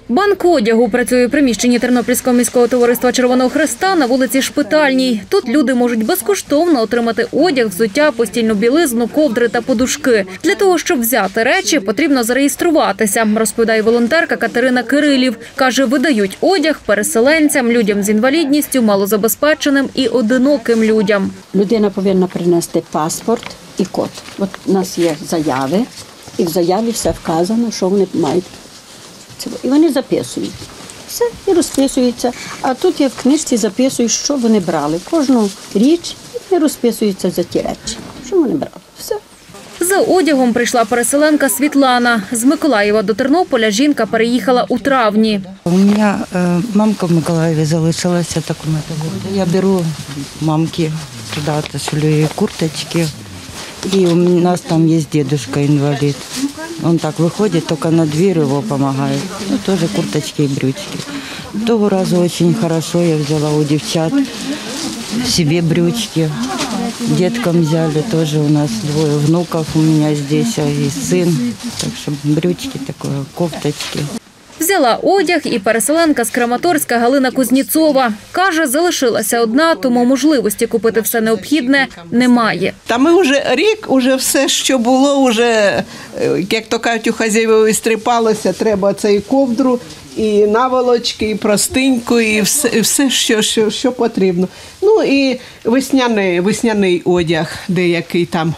Банк одягу працює у приміщенні Тернопільського міського товариства Червоного Хреста на вулиці Шпитальній. Тут люди можуть безкоштовно отримати одяг, взуття, постільну білизну, ковдри та подушки. Для того, щоб взяти речі, потрібно зареєструватися, розповідає волонтерка Катерина Кирилів. Каже, видають одяг переселенцям, людям з інвалідністю, малозабезпеченим і одиноким людям. Людина повинна принести паспорт і код. От у нас є заяви, і в заяві все вказано, що вони мають. І вони записують. Все, і розписуються. А тут я в книжці записую, що вони брали. Кожну річ і розписуються за ті речі, що вони брали. Все. За одягом прийшла переселенка Світлана. З Миколаєва до Тернополя жінка переїхала у травні. У мене мамка в Миколаєві залишилася такому. Я беру мамки туди, шлю їй курточки. И у нас там есть дедушка инвалид. Он так выходит, только на дверь его помогает. Ну, тоже курточки и брючки. Того разу очень хорошо я взяла у девчат себе брючки. Деткам взяли, тоже у нас 2 внуков у меня здесь, и сын. Так что брючки такое, кофточки. Взяла одяг і переселенка з Краматорська Галина Кузніцова. Каже, залишилася одна, тому можливості купити все необхідне немає. Та ми вже рік, уже все, що було, вже, як то кажуть, у хазяївої стріпалося, треба це і ковдру, і наволочки, і простиньку, і все що потрібно. Ну і весняний одяг деякий там,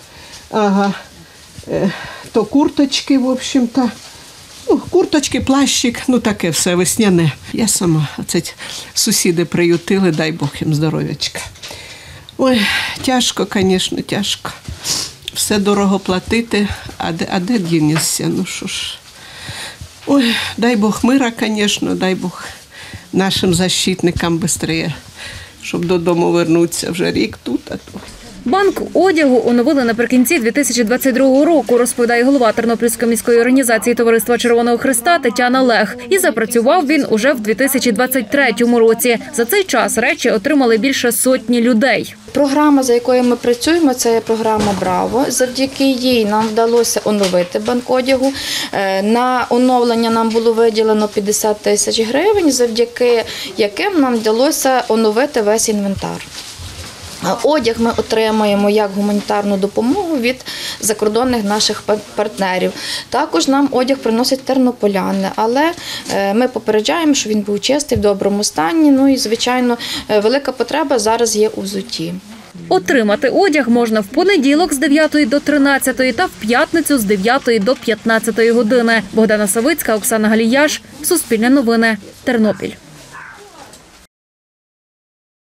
то курточки, в общем-то. Курточки, плащик, таке все весняне. Я сама, оце сусіди приютили, дай Бог їм здоров'ячка. Ой, тяжко, звісно, тяжко. Все дорого платити, а де дінешся, ну що ж. Ой, дай Бог мира, звісно, дай Бог нашим защитникам швидше, щоб додому вернутися, вже рік тут, а то. Банк одягу оновили наприкінці 2022 року, розповідає голова Тернопільської міської організації Товариства Червоного Хреста Тетяна Лех. І запрацював він уже в 2023 році. За цей час речі отримали більше сотні людей. Програма, за якою ми працюємо, це є програма «Браво». Завдяки їй нам вдалося оновити банк одягу. На оновлення нам було виділено 50 тисяч гривень, завдяки яким нам вдалося оновити весь інвентар. Одяг ми отримаємо як гуманітарну допомогу від закордонних наших партнерів. Також нам одяг приносять тернополяни, але ми попереджаємо, що він був чистий, в доброму стані. Ну і, звичайно, велика потреба зараз є у взутті. Отримати одяг можна в понеділок з 9 до 13 та в п'ятницю з 9 до 15 години. Богдана Савицька, Оксана Галіяш, Суспільне новини, Тернопіль.